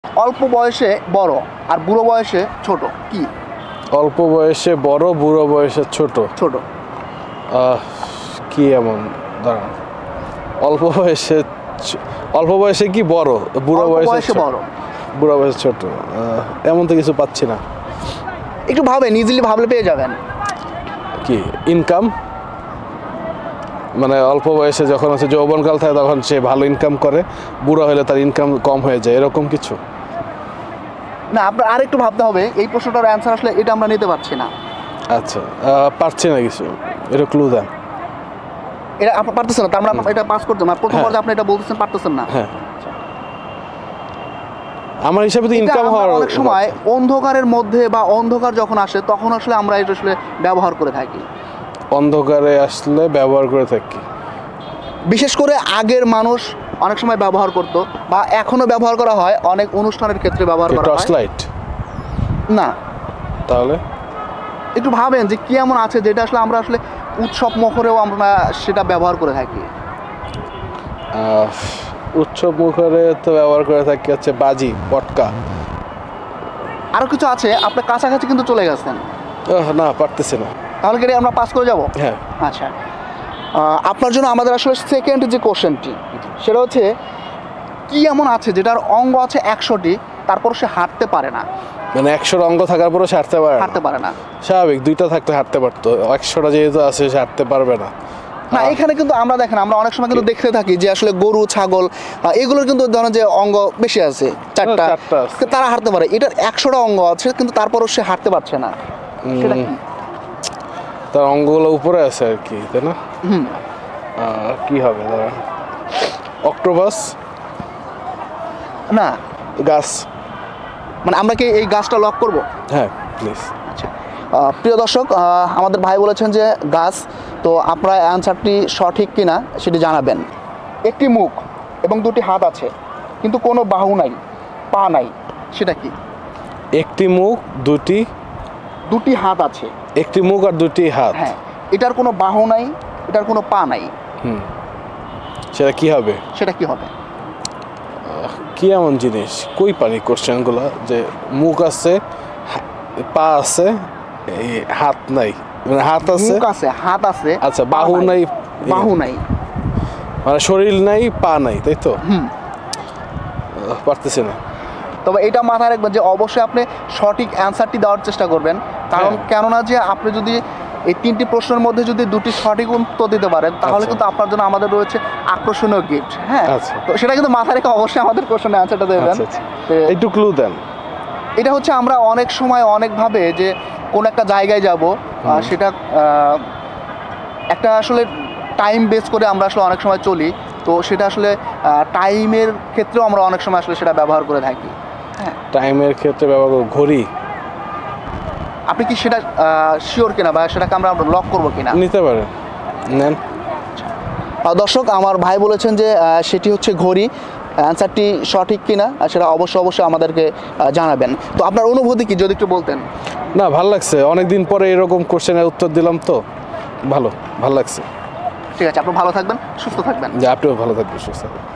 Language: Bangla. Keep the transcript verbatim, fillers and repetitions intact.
অল্প বয়সে বড় আর বুড়ো বয়সে ছোট কি? অল্প বয়সে বড়, বুড়ো বয়সে ছোট। ছোট কি এমন? দাঁড়ান, অল্প বয়সে অল্প বয়সে কি বড়, বুড়ো বয়সে বড়, বুড়ো বয়সে ছোট। এমন তো কিছু পাচ্ছি না। একটু ভাবেন, ইজিলি ভাবলে পেয়ে যাবেন। কি ইনকাম? মানে অল্প বয়সে যখন হচ্ছে যৌবনকাল থাকে তখন সে ভালো ইনকাম করে, বুড়ো হলে তার ইনকাম কম হয়ে যায়, এরকম কিছু? না, আপনার আরেকটু ভাবতে হবে। এই প্রশ্নটার অ্যান্সার আসলে এটা আমরা নিতে পারছি না। আচ্ছা, পারছি না কিছু, এটা ক্লু দেন। এটা আপনি পারতেছেন না, তার মানে এটা পাস করতে না। প্রথম পর্যায়ে আপনি এটা বলতেছেন পারতেছেন না। হ্যাঁ, আমার হিসাবে তো ইনকাম হওয়ার অনেক সময় অন্ধকারের মধ্যে বা অন্ধকার যখন আসে তখন আসলে আমরা এটা আসলে ব্যবহার করে থাকি। অন্ধকারে আসলে ব্যবহার করে থাকি, বিশেষ করে আগের মানুষ অনেক সময় ব্যবহার করত বা এখনো ব্যবহার করা হয়, অনেক অনুষ্ঠানের ক্ষেত্রে ব্যবহার করা হয়। Torch light? না। তাহলে একটু ভাবেন যে কি এমন আছে যেটা আসলে আমরা আসলে উৎসব মুখরেও আমরা সেটা ব্যবহার করে থাকি। উৎসব মুখরে তো ব্যবহার করে থাকি হচ্ছে বাজি, পটকা। আরো কিছু আছে, আপনি কাছাকাছি কিন্তু চলে গেছেন। না, পারতেছি না। তাহলে কি আমরা পাস করে যাব? হ্যাঁ। আচ্ছা, আপনার জন্য আমাদের আসলে সেকেন্ড যে কোশ্চেনটি সেটা হচ্ছে কি এমন আছে যেটার অঙ্গ আছে একশোটি তারপর সে হাঁটতে পারে না? মানে একশোর অঙ্গ থাকার পরও সে হাঁটতে পারে হাঁটতে পারে না? স্বাভাবিক, দুইটা থাকলে হাঁটতে পারতো, একশোটা যেহেতু আছে সে হাঁটতে পারবে না। না, এখানে কিন্তু আমরা দেখেন, আমরা অনেক সময় কিন্তু দেখতে থাকি যে আসলে গরু, ছাগল এগুলোর কিন্তু ধরেন যে অঙ্গ বেশি আছে, চারটা, তারা হাঁটতে পারে। এটার একশোটা অঙ্গ আছে কিন্তু তারপরও সে হাঁটতে পারছে না, সেটা কি? তার অঙ্গগুলো উপরে আছে আর কি, তাই না? হুম। কি হবে দাঁড়া? অক্টোপাস? না। গাছ? মানে আমরা কি এই গাছটা লক করব? হ্যাঁ, প্লিজ। আচ্ছা, প্রিয় দর্শক, আমাদের ভাই বলেছেন যে গাছ। তো আপনার অ্যান্সারটি সঠিক কিনা সেটি জানাবেন। একটি মুখ এবং দুটি হাত আছে কিন্তু কোনো বাহু নাই, পা নাই, সেটা কি? একটি মুখ, দুটি দুটি হাত আছে। একটি মুখ আর দুটি হাত? হ্যাঁ। এটার কোনো বাহু নাই, এটার কোনো পা নাই। হুম, সেটা কি হবে? সেটা কি হবে? কি এমন জিনিস? কই পারি কোশ্চেনগুলো যে মুখ আছে, পা আছে, হাত নাই? মানে হাত আছে, মুখ আছে, হাত আছে, আচ্ছা, বাহু নাই, বাহু নাই, মানে শরীর নাই, পা নাই, তাই তো? হুম। পারতেছি না। তবে এটা মাথায় রাখবেন যে অবশ্যই আপনি সঠিক অ্যান্সারটি দেওয়ার চেষ্টা করবেন, কারণ কেননা যে আপনি যদি এই তিনটি প্রশ্নের মধ্যে যদি দুটি সঠিক উত্তর দিতে পারেন তাহলে কিন্তু আপনার জন্য আমাদের রয়েছে আকর্ষণীয় গিফট। হ্যাঁ, তো সেটা কিন্তু মাথায় রেখে অবশ্যই আমাদের কোশ্চেনের অ্যান্সারটা দেবেন। একটু ক্লু দেন। এটা হচ্ছে আমরা অনেক সময় অনেকভাবে যে কোন একটা জায়গায় যাব, সেটা একটা আসলে টাইম বেস করে আমরা আসলে অনেক সময় চলি, তো সেটা আসলে টাইমের ক্ষেত্রেও আমরা অনেক সময় আসলে সেটা ব্যবহার করে থাকি। হ্যাঁ, টাইমের ক্ষেত্রে ব্যবহার করব। ঘড়ি? আপনি কি সেটা শিওর কিনা বা সেটাকে আমরা লক করবো কিনা? নিতে পারেন, নেন। দর্শক, আমার ভাই বলেছেন যে সেটি হচ্ছে ঘড়ি। অ্যান্সারটি সঠিক কিনা সেটা অবশ্যই অবশ্যই আমাদেরকে জানাবেন। তো আপনার অনুভূতি কি যদি একটু বলতেন? না, ভালো লাগছে, অনেকদিন পরে এরকম কোশ্চেনের উত্তর দিলাম, তো ভালো ভালো লাগছে। ঠিক আছে, আপনি ভালো থাকবেন, সুস্থ থাকবেন। যে আপনিও ভালো থাকবেন, সুস্থ থাকবেন।